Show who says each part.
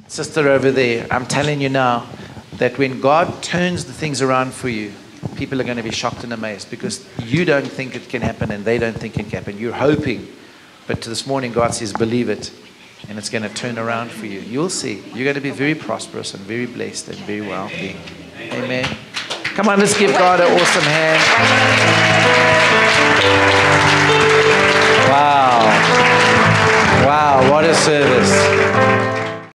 Speaker 1: Sister over there, I'm telling you now that when God turns the things around for you, people are going to be shocked and amazed because you don't think it can happen and they don't think it can happen. You're hoping. But this morning, God says, believe it. And it's going to turn around for you. You'll see. You're going to be very prosperous and very blessed and very wealthy. Amen. Come on, let's give God an awesome hand.